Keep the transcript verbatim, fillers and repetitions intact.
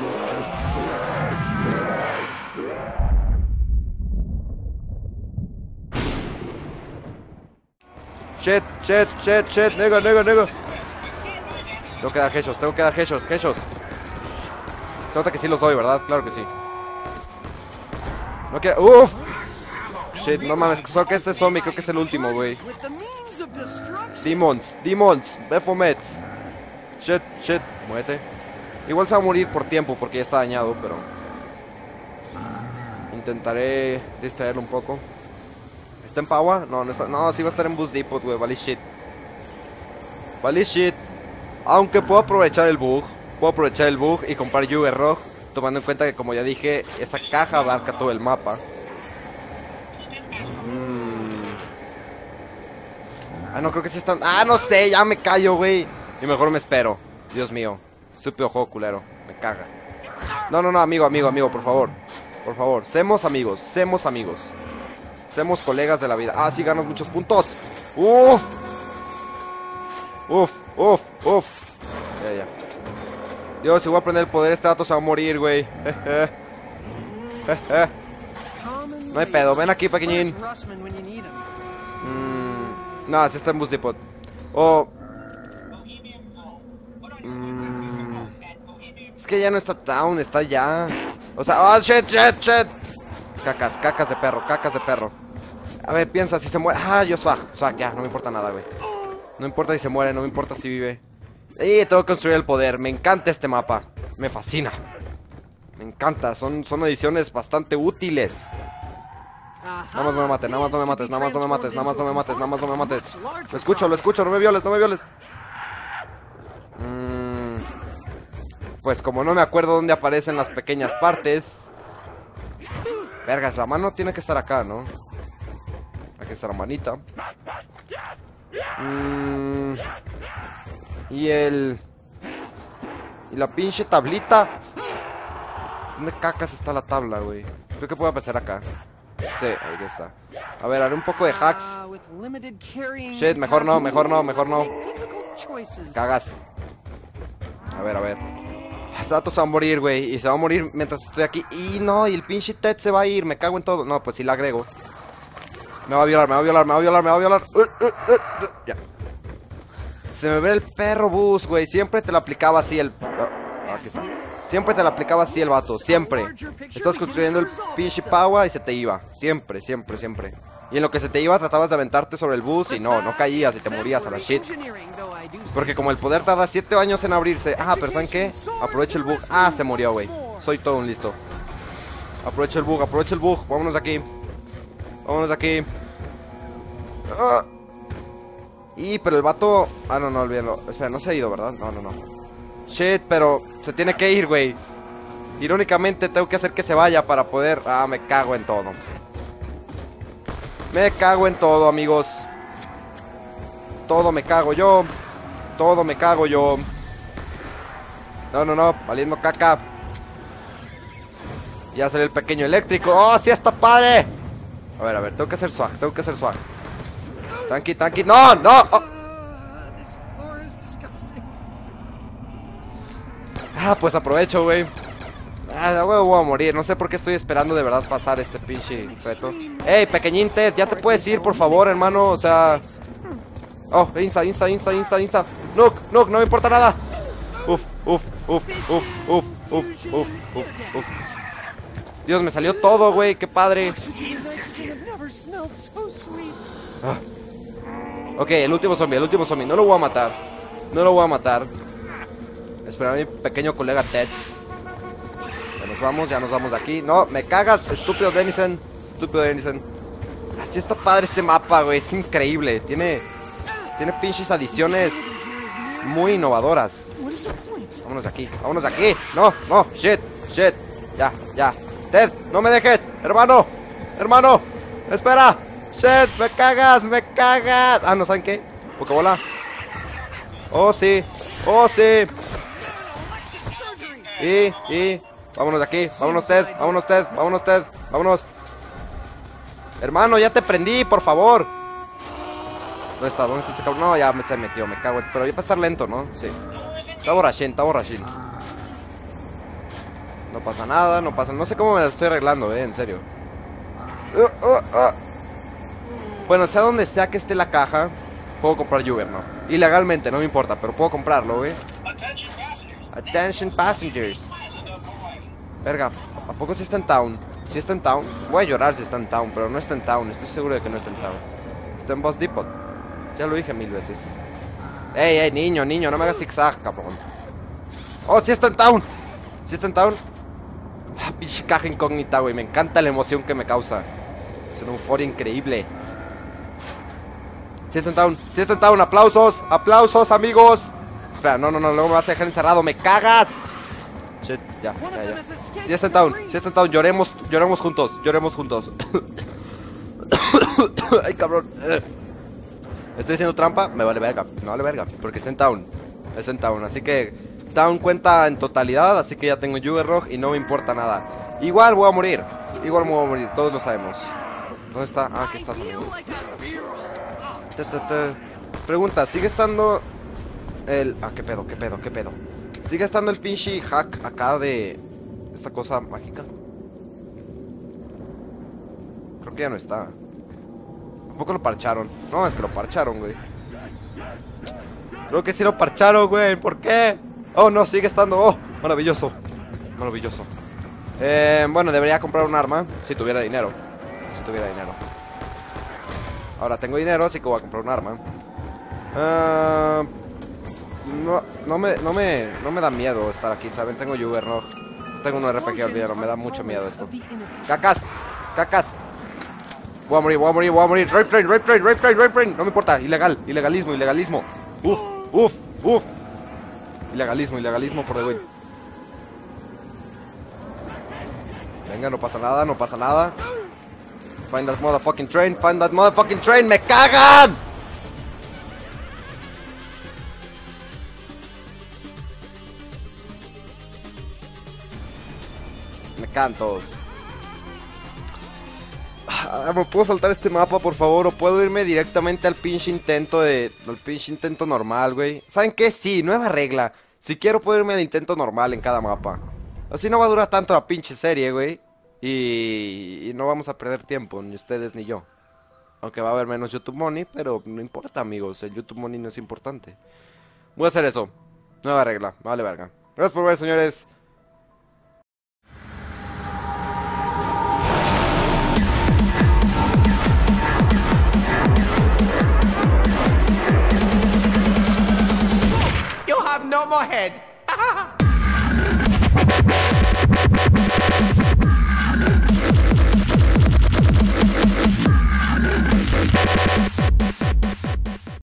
Shit, shit, shit, shit, nega, nega, nega. Tengo que dar headshots, tengo que dar headshots, headshots. Se nota que sí los doy, ¿verdad? Claro que sí. No quiero... ¡Uf! Shit, no mames, solo que este zombie creo que es el último, güey. Demons, demons, Bephomets. Shit, shit, muérete. Igual se va a morir por tiempo porque ya está dañado, pero... intentaré distraerlo un poco. ¿Está en Paua? No, no está... No, sí va a estar en Boost Depot, güey, vale shit. Vale shit. Aunque puedo aprovechar el bug. Puedo aprovechar el bug y comprar Juggernog, tomando en cuenta que, como ya dije, esa caja abarca todo el mapa. Mm. Ah, no, creo que sí están... Ah, no sé, ya me callo, güey. Y mejor me espero. Dios mío. Estúpido juego culero. Me caga. No, no, no, amigo, amigo, amigo, por favor. Por favor, semos amigos, semos amigos. Semos colegas de la vida. Ah, sí, ganas muchos puntos. Uf. Uf, uf, uf. Ya, ya. Dios, si voy a prender el poder, este dato se va a morir, güey. No hay pedo, ven aquí, pequeñín. Mm, no, sí está en Boost Depot. Oh. Mm, es que ya no está down, está ya. O sea, oh, shit, shit, shit. Cacas, cacas de perro, cacas de perro. A ver, piensa, si se muere. Ah, yo swag, swag, ya, no me importa nada, güey. No importa si se muere, no me importa si vive. Y tengo que construir el poder. Me encanta este mapa. Me fascina. Me encanta. Son, son ediciones bastante útiles. Nada más no me mates, nada más no me mates, nada más no me mates, nada más no me mates, nada más no me mates. Lo escucho, lo escucho, no me violes, no me violes. Mm, pues como no me acuerdo dónde aparecen las pequeñas partes. Vergas, la mano tiene que estar acá, ¿no? Aquí está la manita. Mm, y el... Y la pinche tablita. ¿Dónde cacas está la tabla, güey? Creo que puedo empezar acá. Sí, ahí está. A ver, haré un poco de hacks. Shit, mejor no, mejor no, mejor no. Cagas. A ver, a ver. Este dato se va a morir, güey. Y se va a morir mientras estoy aquí. Y no, y el pinche Ted se va a ir. Me cago en todo. No, pues sí la agrego. Me va a violar, me va a violar, me va a violar, me va a violar. Uh, uh, uh, uh, ya. Se me ve el perro bus, güey. Siempre te lo aplicaba así el... Oh, aquí está. Siempre te lo aplicaba así el vato. Siempre. Estás construyendo el pinche Paua y se te iba. Siempre, siempre, siempre. Y en lo que se te iba tratabas de aventarte sobre el bus y no, no caías y te morías a la shit. Porque como el poder tarda siete años en abrirse. Ah, pero ¿saben qué? Aprovecha el bug. Ah, se murió, güey. Soy todo un listo. Aprovecha el bug, aprovecha el bug. Vámonos de aquí. Vámonos de aquí. Ah. Y, pero el vato... Ah, no, no, olvídenlo. Espera, no se ha ido, ¿verdad? No, no, no. Shit, pero se tiene que ir, güey. Irónicamente tengo que hacer que se vaya para poder... Ah, me cago en todo. Me cago en todo, amigos. Todo me cago yo. Todo me cago yo. No, no, no, valiendo caca. Ya sale el pequeño eléctrico. ¡Oh, sí está padre! A ver, a ver, tengo que hacer swag, tengo que hacer swag. Tranqui, tranqui, no, no. Oh. Ah, pues aprovecho, güey. Ah, güey, voy a morir. No sé por qué estoy esperando de verdad pasar este pinche reto. Ey, pequeñín Ted, ya te puedes ir, por favor, hermano. O sea... Oh, insta, insta, insta, insta, insta. Nook, Nook, no me importa nada. Uf, uf, uf, uf, uf, uf, uf, uf, uf. Dios, me salió todo, güey, qué padre. Ah. Ok, el último zombie, el último zombie. No lo voy a matar. No lo voy a matar. Espera a mi pequeño colega Teds. Ya nos vamos, ya nos vamos de aquí. No, me cagas, estúpido Denison. Estúpido Denison. Así está padre este mapa, güey. Es increíble. Tiene, tiene pinches adiciones muy innovadoras. Vámonos de aquí, vámonos de aquí. No, no, shit, shit. Ya, ya. Ted, no me dejes, hermano. Hermano, espera. Shit, me cagas, me cagas. Ah, ¿no saben qué? Pokébola. Oh, sí, oh, sí. Y, y, vámonos de aquí, vámonos Ted, vámonos Ted, vámonos Ted, vámonos. Hermano, ya te prendí, por favor. ¿Dónde está? ¿Dónde está ese cabrón? No, ya me, se metió, me cago en... Pero ya para estar lento, ¿no? Sí. Está borrachín, está borrachín. No pasa nada, no pasa... No sé cómo me la estoy arreglando, eh, en serio. Uh, uh, uh. Bueno, sea donde sea que esté la caja, puedo comprar Juggernaut. Ilegalmente, no me importa, pero puedo comprarlo, güey. Attention passengers. Verga, ¿a poco sí está en town? ¿Sí está en town? Voy a llorar si está en town, pero no está en town. Estoy seguro de que no está en town. Está en Boss Depot. Ya lo dije mil veces. Ey, ey, niño, niño, no me hagas zigzag, cabrón. Oh, sí está en town. ¿Sí está en town? Ah, pinche caja incógnita, güey. Me encanta la emoción que me causa. Es una euforia increíble. Sí está en town, sí está en town. Aplausos, aplausos, amigos. Espera, no, no, no, luego me vas a dejar encerrado. ¡Me cagas! Shit, ya, ya, ya. Sí está en town, sí está en town. Lloremos, lloremos juntos, lloremos juntos. Ay, cabrón. Estoy haciendo trampa, me vale verga. Me vale verga, porque está en town. Está en town, así que town cuenta en totalidad. Así que ya tengo Juggernaut y no me importa nada. Igual voy a morir, igual me voy a morir, todos lo sabemos. ¿Dónde está? Ah, aquí estás, amigo. Te, te, te. Pregunta, ¿sigue estando el... Ah, qué pedo, qué pedo, qué pedo? ¿Sigue estando el pinche hack acá de esta cosa mágica? Creo que ya no está. ¿A poco lo parcharon? No, es que lo parcharon, güey. Creo que sí lo parcharon, güey. ¿Por qué? Oh, no, sigue estando. Oh, maravilloso. Maravilloso. Eh, bueno, debería comprar un arma si tuviera dinero. Si tuviera dinero. Ahora tengo dinero, así que voy a comprar un arma. Uh, no, no, me, no, me, no me da miedo estar aquí, ¿saben? Tengo Juggernaut. Tengo un R P G, olvídalo. Me da mucho miedo esto. ¡Cacas! ¡Cacas! Voy a morir, voy a morir, voy a morir. Rape train, rape train, rape train, rape train. No me importa. Ilegal, ilegalismo, ilegalismo. Uf, uf, uf. Ilegalismo, ilegalismo por the win. Venga, no pasa nada, no pasa nada. Find that motherfucking train, find that motherfucking train. ¡Me cagan! Me cagan todos. ¿Me puedo saltar este mapa, por favor? ¿O puedo irme directamente al pinche intento de... Al pinche intento normal, güey? ¿Saben qué? Sí, nueva regla. Si quiero puedo irme al intento normal en cada mapa. Así no va a durar tanto la pinche serie, güey. Y... y no vamos a perder tiempo, ni ustedes ni yo. Aunque va a haber menos YouTube Money, pero no importa, amigos. El YouTube Money no es importante. Voy a hacer eso. Nueva regla. Vale, verga. Gracias por ver, señores. No more head.